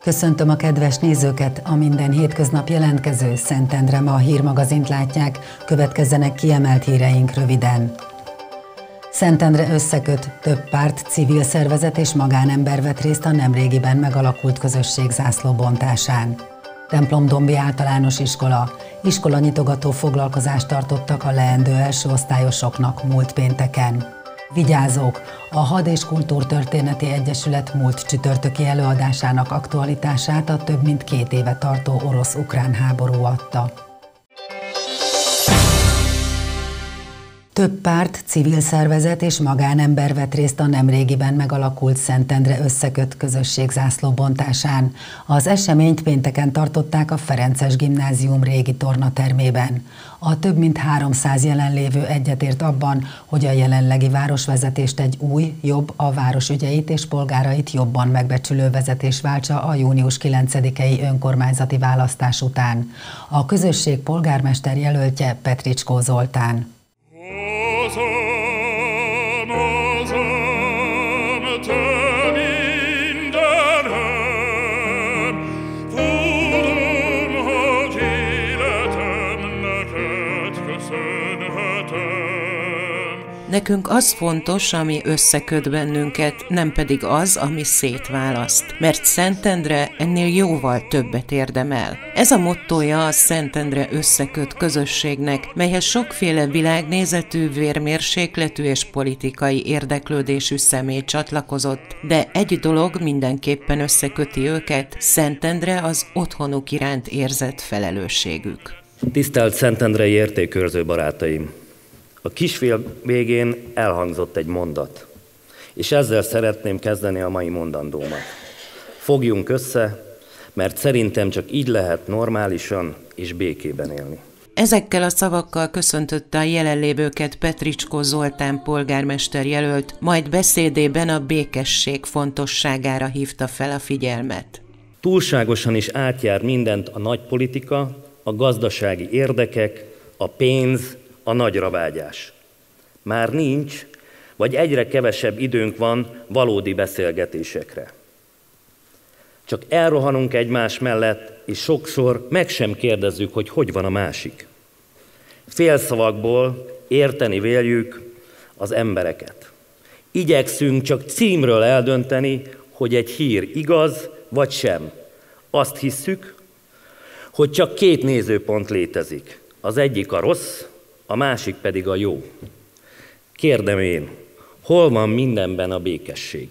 Köszöntöm a kedves nézőket, a minden hétköznap jelentkező Szentendre Ma hírmagazint látják, következzenek kiemelt híreink röviden. Szentendre összeköt, több párt, civil szervezet és magánember vett részt a nemrégiben megalakult közösség zászlóbontásán. Templomdombi Általános iskolanyitogató foglalkozást tartottak a leendő első osztályosoknak múlt pénteken. Vigyázók! A Had- és Kultúrtörténeti Egyesület múlt csütörtöki előadásának aktualitását a több mint 2 éve tartó orosz-ukrán háború adta. Több párt, civil szervezet és magánember vett részt a nemrégiben megalakult Szentendre összeköt közösség zászlóbontásán. Az eseményt pénteken tartották a Ferences Gimnázium régi tornatermében. A több mint 300 jelenlévő egyetért abban, hogy a jelenlegi városvezetést egy új, jobb, a város ügyeit és polgárait jobban megbecsülő vezetés váltsa a június 9-i önkormányzati választás után. A közösség polgármester jelöltje Petricskó Zoltán. Nekünk az fontos, ami összeköt bennünket, nem pedig az, ami szétválaszt. Mert Szentendre ennél jóval többet érdemel. Ez a mottója a Szentendre összeköt közösségnek, melyhez sokféle világnézetű, vérmérsékletű és politikai érdeklődésű személy csatlakozott, de egy dolog mindenképpen összeköti őket, Szentendre az otthonuk iránt érzett felelősségük. Tisztelt szentendrei értékőrző barátaim! A kisfilm végén elhangzott egy mondat, és ezzel szeretném kezdeni a mai mondandómat. Fogjunk össze, mert szerintem csak így lehet normálisan és békében élni. Ezekkel a szavakkal köszöntötte a jelenlévőket Petricskó Zoltán polgármester jelölt, majd beszédében a békesség fontosságára hívta fel a figyelmet. Túlságosan is átjár mindent a nagypolitika, a gazdasági érdekek, a pénz, a nagyra vágyás. Már nincs, vagy egyre kevesebb időnk van valódi beszélgetésekre. Csak elrohanunk egymás mellett, és sokszor meg sem kérdezzük, hogy van a másik. Félszavakból érteni véljük az embereket. Igyekszünk csak címről eldönteni, hogy egy hír igaz vagy sem. Azt hisszük, hogy csak 2 nézőpont létezik. Az egyik a rossz, a másik pedig a jó. Kérdem én, hol van mindenben a békesség?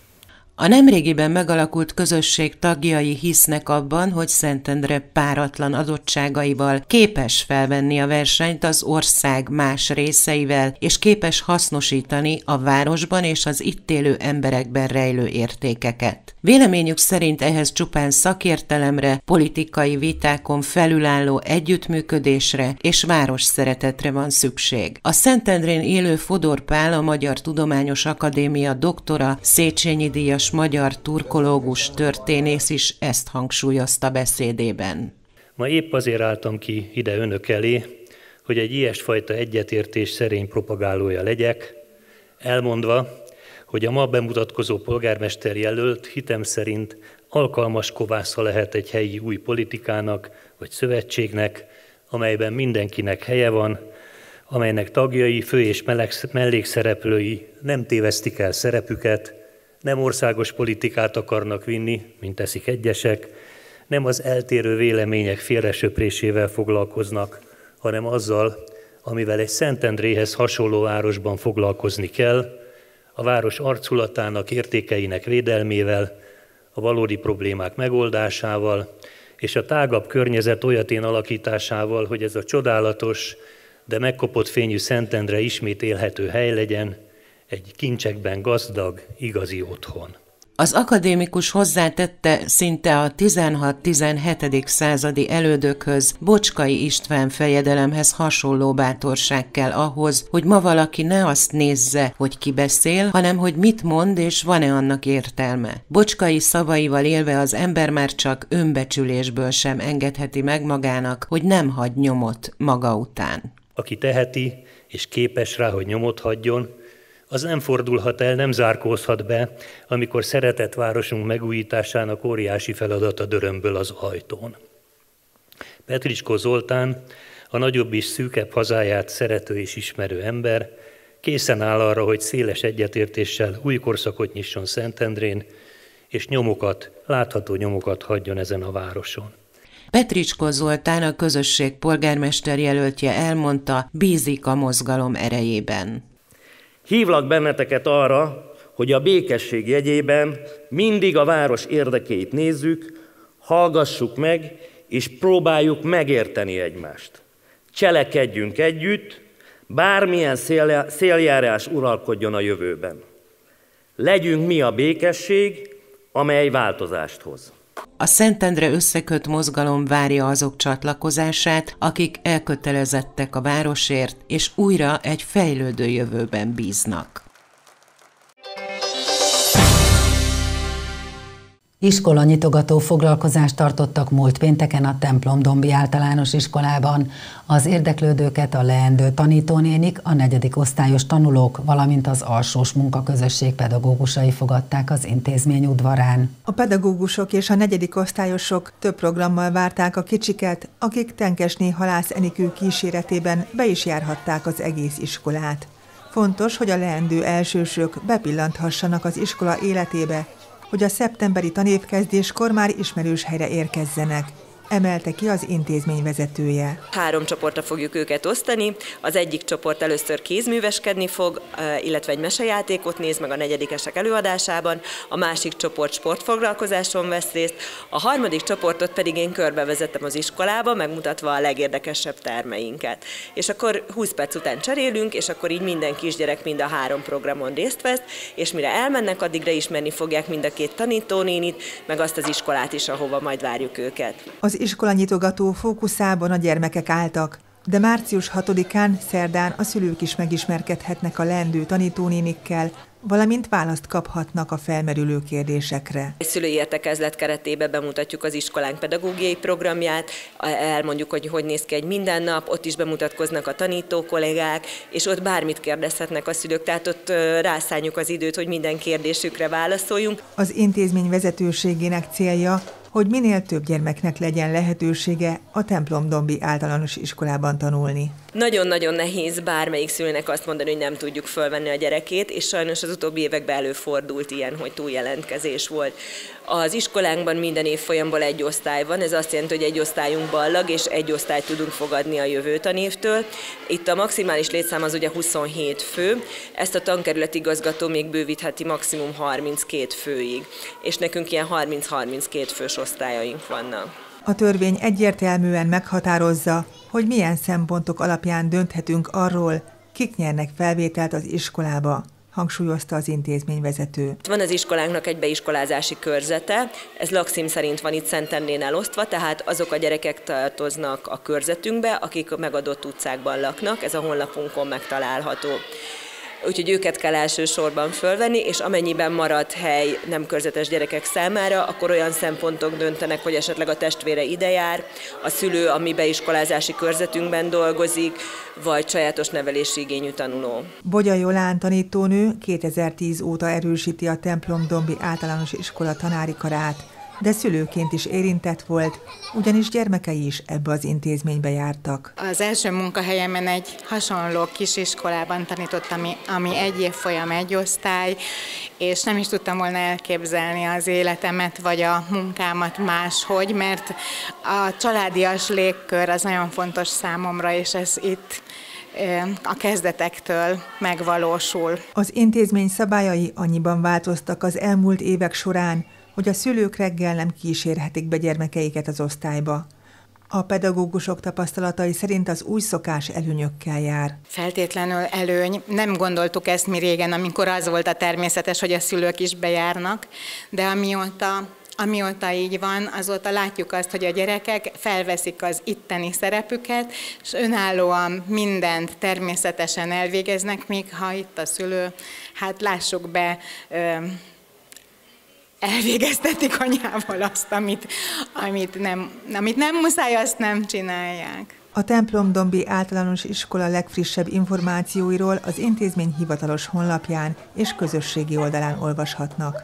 A nemrégiben megalakult közösség tagjai hisznek abban, hogy Szentendre páratlan adottságaival képes felvenni a versenyt az ország más részeivel, és képes hasznosítani a városban és az itt élő emberekben rejlő értékeket. Véleményük szerint ehhez csupán szakértelemre, politikai vitákon felülálló együttműködésre és városszeretetre van szükség. A Szentendrén élő Fodor Pál, a Magyar Tudományos Akadémia doktora, Széchenyi díjas magyar turkológus, történész is ezt hangsúlyozta beszédében. Ma épp azért álltam ki ide önök elé, hogy egy ilyesfajta egyetértés szerény propagálója legyek, elmondva, hogy a ma bemutatkozó polgármester jelölt hitem szerint alkalmas kovásza lehet egy helyi új politikának vagy szövetségnek, amelyben mindenkinek helye van, amelynek tagjai, fő- és mellékszereplői nem tévesztik el szerepüket, nem országos politikát akarnak vinni, mint teszik egyesek, nem az eltérő vélemények félresöprésével foglalkoznak, hanem azzal, amivel egy Szentendréhez hasonló városban foglalkozni kell, a város arculatának, értékeinek védelmével, a valódi problémák megoldásával, és a tágabb környezet olyatén alakításával, hogy ez a csodálatos, de megkopott fényű Szentendre ismét élhető hely legyen, egy kincsekben gazdag, igazi otthon. Az akadémikus hozzátette, szinte a 16-17. századi elődökhöz, Bocskai István fejedelemhez hasonló bátorság kell ahhoz, hogy ma valaki ne azt nézze, hogy ki beszél, hanem hogy mit mond és van-e annak értelme. Bocskai szavaival élve az ember már csak önbecsülésből sem engedheti meg magának, hogy nem hagy nyomot maga után. Aki teheti és képes rá, hogy nyomot hagyjon, az nem fordulhat el, nem zárkózhat be, amikor szeretett városunk megújításának óriási feladata dörömböl az ajtón. Petricskó Zoltán, a nagyobb és szűkebb hazáját szerető és ismerő ember, készen áll arra, hogy széles egyetértéssel új korszakot nyisson Szentendrén, és látható nyomokat hagyjon ezen a városon. Petricskó Zoltán, a közösség polgármester jelöltje elmondta, bízik a mozgalom erejében. Hívlak benneteket arra, hogy a békesség jegyében mindig a város érdekeit nézzük, hallgassuk meg, és próbáljuk megérteni egymást. Cselekedjünk együtt, bármilyen széljárás uralkodjon a jövőben. Legyünk mi a békesség, amely változást hoz. A Szentendre Összeköt mozgalom várja azok csatlakozását, akik elkötelezettek a városért, és újra egy fejlődő jövőben bíznak. Iskolanyitogató foglalkozást tartottak múlt pénteken a Templomdombi Általános Iskolában. Az érdeklődőket a leendő tanítónénik, a 4. osztályos tanulók, valamint az alsós munkaközösség pedagógusai fogadták az intézmény udvarán. A pedagógusok és a 4. osztályosok több programmal várták a kicsiket, akik Tenkesné Halász Enikő kíséretében be is járhatták az egész iskolát. Fontos, hogy a leendő elsősök bepillanthassanak az iskola életébe, hogy a szeptemberi tanévkezdéskor már ismerős helyre érkezzenek, emelte ki az intézmény vezetője. 3 csoportra fogjuk őket osztani. Az egyik csoport először kézműveskedni fog, illetve egy mesejátékot néz meg a 4-esek előadásában, a másik csoport sportfoglalkozáson vesz részt, a harmadik csoportot pedig én körbevezettem az iskolába, megmutatva a legérdekesebb termeinket. És akkor 20 perc után cserélünk, és akkor így minden kisgyerek mind a 3 programon részt vesz, és mire elmennek, addigra ismerni fogják mind a 2 tanítónénit, meg azt az iskolát is, ahova majd várjuk őket. Az iskolanyitogató fókuszában a gyermekek álltak, de március 6-án, szerdán a szülők is megismerkedhetnek a leendő tanítónénikkel, valamint választ kaphatnak a felmerülő kérdésekre. Egy szülői értekezlet keretében bemutatjuk az iskolánk pedagógiai programját, elmondjuk, hogy néz ki egy mindennap, ott is bemutatkoznak a tanító kollégák, és ott bármit kérdezhetnek a szülők, tehát ott rászánjuk az időt, hogy minden kérdésükre válaszoljunk. Az intézmény vezetőségének célja, hogy minél több gyermeknek legyen lehetősége a Templomdombi Általános Iskolában tanulni. Nagyon-nagyon nehéz bármelyik szülőnek azt mondani, hogy nem tudjuk fölvenni a gyerekét, és sajnos az utóbbi években előfordult ilyen, hogy túljelentkezés volt. Az iskolánkban minden évfolyamból 1 osztály van, ez azt jelenti, hogy 1 osztályunk ballag, és 1 osztályt tudunk fogadni a jövő tanévtől. Itt a maximális létszám az ugye 27 fő, ezt a tankerület igazgató még bővítheti maximum 32 főig, és nekünk ilyen 30-32 fős osztályaink vannak. A törvény egyértelműen meghatározza, hogy milyen szempontok alapján dönthetünk arról, kik nyernek felvételt az iskolába, hangsúlyozta az intézményvezető. Van az iskolánknak egy beiskolázási körzete, ez lakszím szerint van itt Szentendrén elosztva, tehát azok a gyerekek tartoznak a körzetünkbe, akik megadott utcákban laknak, ez a honlapunkon megtalálható. Úgyhogy őket kell elsősorban fölvenni, és amennyiben marad hely nem körzetes gyerekek számára, akkor olyan szempontok döntenek, hogy esetleg a testvére ide jár, a szülő a mi beiskolázási körzetünkben dolgozik, vagy sajátos nevelési igényű tanuló. Bogya Jolán tanítónő 2010 óta erősíti a Templomdombi Általános Iskola tanári karát, de szülőként is érintett volt, ugyanis gyermekei is ebbe az intézménybe jártak. Az első munkahelyemen egy hasonló kisiskolában tanítottam, ami 1 évfolyam 1 osztály, és nem is tudtam volna elképzelni az életemet vagy a munkámat máshogy, mert a családias légkör az nagyon fontos számomra, és ez itt a kezdetektől megvalósul. Az intézmény szabályai annyiban változtak az elmúlt évek során, hogy a szülők reggel nem kísérhetik be gyermekeiket az osztályba. A pedagógusok tapasztalatai szerint az új szokás előnyökkel jár. Feltétlenül előny. Nem gondoltuk ezt mi régen, amikor az volt a természetes, hogy a szülők is bejárnak, de amióta így van, azóta látjuk azt, hogy a gyerekek felveszik az itteni szerepüket, és önállóan mindent természetesen elvégeznek, míg ha itt a szülő, hát lássuk be, elvégeztetik anyával azt, amit nem muszáj, azt nem csinálják. A templomdombi általános iskola legfrissebb információiról az intézmény hivatalos honlapján és közösségi oldalán olvashatnak.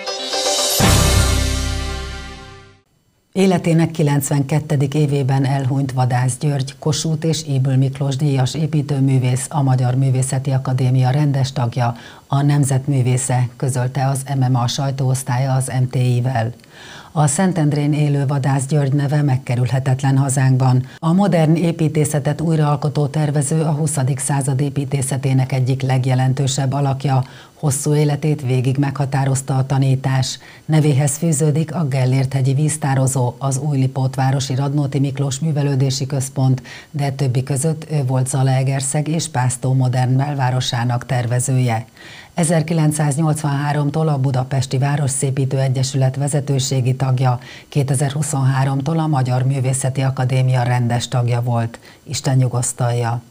Életének 92. évében elhunyt Vadász György, Kossuth és Ybl Miklós díjas építőművész, a Magyar Művészeti Akadémia rendes tagja, a nemzetművésze, közölte az MMA sajtóosztálya az MTI-vel. A Szentendrén élő Vadász György neve megkerülhetetlen hazánkban. A modern építészetet újraalkotó tervező a 20. század építészetének egyik legjelentősebb alakja. Hosszú életét végig meghatározta a tanítás. Nevéhez fűződik a Gellért-hegyi víztározó, az Újlipótvárosi Radnóti Miklós Művelődési Központ, de többi között ő volt Zalaegerszeg és Pásztó modern belvárosának tervezője. 1983-tól a Budapesti Városszépítő Egyesület vezetőségi tagja, 2023-tól a Magyar Művészeti Akadémia rendes tagja volt. Isten nyugosztalja!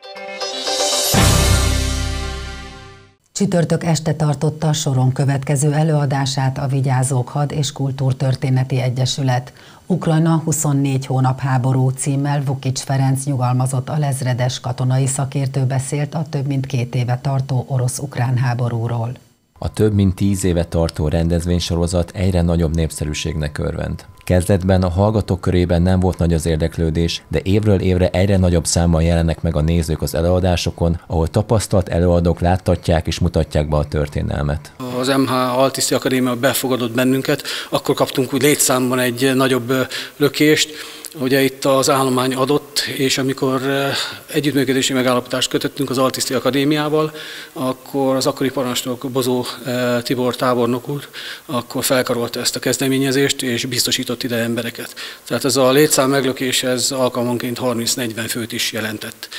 Csütörtök este tartotta a soron következő előadását a Vigyázók Had- és Kultúrtörténeti Egyesület. Ukrajna 24 hónap háború címmel Vukics Ferenc nyugalmazott alezredes katonai szakértő beszélt a több mint 2 éve tartó orosz-ukrán háborúról. A több mint 10 éve tartó rendezvénysorozat egyre nagyobb népszerűségnek örvend. Kezdetben a hallgatók körében nem volt nagy az érdeklődés, de évről évre egyre nagyobb számban jelennek meg a nézők az előadásokon, ahol tapasztalt előadók láttatják és mutatják be a történelmet. Az MH Altiszti Akadémia befogadott bennünket, akkor kaptunk úgy létszámban egy nagyobb lökést. Ugye itt az állomány adott, és amikor együttműködési megállapodást kötöttünk az Altiszti Akadémiával, akkor az akkori parancsnok Bozó Tibor tábornok úr akkor felkarolta ezt a kezdeményezést, és biztosított ide embereket. Tehát ez a létszám meglökés, ez alkalmanként 30-40 főt is jelentett.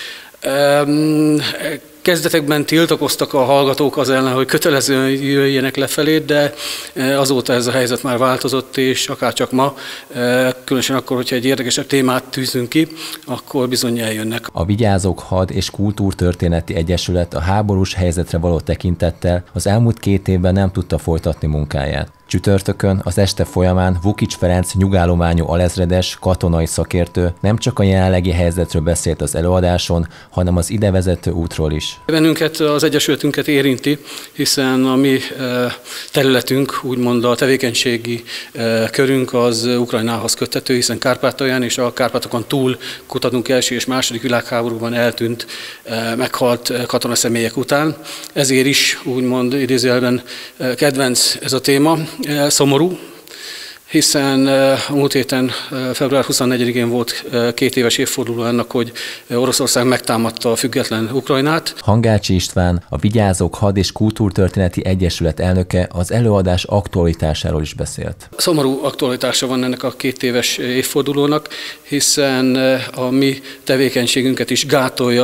Kezdetekben tiltakoztak a hallgatók az ellen, hogy kötelezően jöjjenek lefelé, de azóta ez a helyzet már változott, és akárcsak ma, különösen akkor, hogyha egy érdekesebb témát tűzünk ki, akkor bizony eljönnek. A Vigyázók Had- és Kultúrtörténeti Egyesület a háborús helyzetre való tekintettel az elmúlt 2 évben nem tudta folytatni munkáját. Csütörtökön az este folyamán Vukics Ferenc nyugállományú alezredes katonai szakértő nem csak a jelenlegi helyzetről beszélt az előadáson, hanem az idevezető útról is. Bennünket, az egyesületünket érinti, hiszen a mi területünk, úgymond a tevékenységi körünk az Ukrajnához köthető, hiszen Kárpátalján és a Kárpátokon túl kutatunk első és második világháborúban eltűnt, meghalt katonaszemélyek után. Ezért is úgymond idézőjelben kedvenc ez a téma. Szomorú, hiszen a múlt héten, február 24-én volt 2 éves évforduló annak, hogy Oroszország megtámadta a független Ukrajnát. Hangácsi István, a Vigyázók Had- és Kultúrtörténeti Egyesület elnöke az előadás aktualitásáról is beszélt. Szomorú aktualitása van ennek a 2 éves évfordulónak, hiszen a mi tevékenységünket is gátolja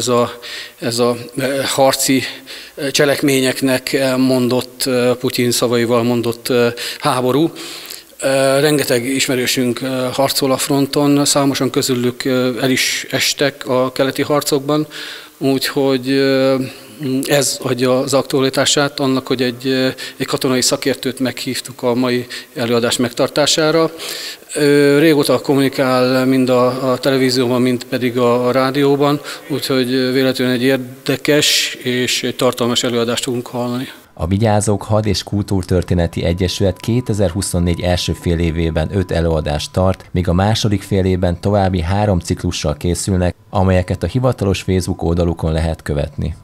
ez a harci cselekményeknek mondott, Putyin szavaival mondott háború. Rengeteg ismerősünk harcol a fronton, számosan közülük el is estek a keleti harcokban, úgyhogy ez adja az aktualitását annak, hogy egy katonai szakértőt meghívtuk a mai előadás megtartására. Régóta kommunikál mind a televízióban, mind pedig a rádióban, úgyhogy véletlenül egy érdekes és egy tartalmas előadást fogunk hallani. A Vigyázók Had- és Kultúrtörténeti Egyesület 2024 első fél évében 5 előadást tart, míg a második fél évben további 3 ciklussal készülnek, amelyeket a hivatalos Facebook oldalukon lehet követni.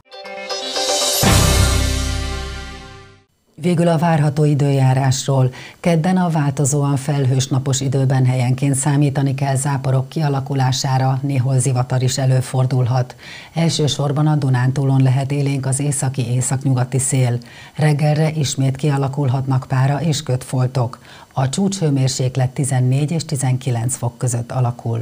Végül a várható időjárásról. Kedden a változóan felhős napos időben helyenként számítani kell záporok kialakulására, néhol zivatar is előfordulhat. Elsősorban a Dunántúlon lehet élénk az északi-északnyugati szél. Reggelre ismét kialakulhatnak pára és kötfoltok. A csúcshőmérséklet 14 és 19 fok között alakul.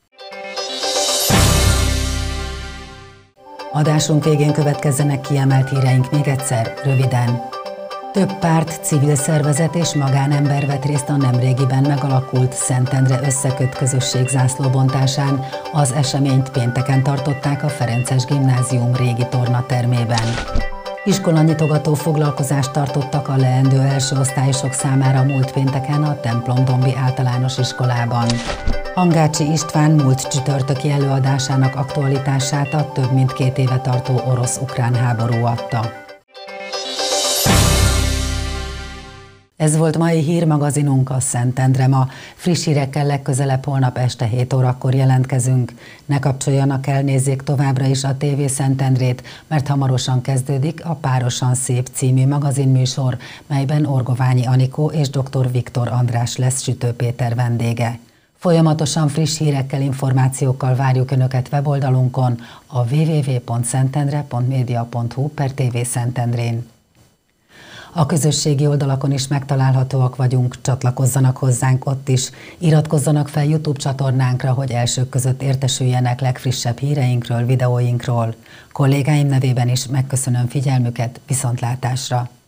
Adásunk végén következzenek kiemelt híreink még egyszer, röviden. Több párt, civil szervezet és magánember vett részt a nemrégiben megalakult Szentendre összeköt közösség zászlóbontásán. Az eseményt pénteken tartották a Ferences Gimnázium régi tornatermében. Iskolanyitogató foglalkozást tartottak a leendő első osztályosok számára múlt pénteken a templomdombi általános iskolában. Hangácsi István múlt csütörtöki előadásának aktualitását a több mint 2 éve tartó orosz-ukrán háború adta. Ez volt mai hírmagazinunk a Szentendre ma. Friss hírekkel legközelebb holnap este 7 órakor jelentkezünk. Ne kapcsoljanak el, nézzék továbbra is a TV Szentendrét, mert hamarosan kezdődik a Párosan Szép című magazinműsor, melyben Orgoványi Anikó és dr. Viktor András lesz Sütő Péter vendége. Folyamatosan friss hírekkel, információkkal várjuk Önöket weboldalunkon a www.szentendre.media.hu/TV Szentendrén. A közösségi oldalakon is megtalálhatóak vagyunk, csatlakozzanak hozzánk ott is, iratkozzanak fel YouTube csatornánkra, hogy elsők között értesüljenek legfrissebb híreinkről, videóinkról. Kollégáim nevében is megköszönöm figyelmüket, viszontlátásra!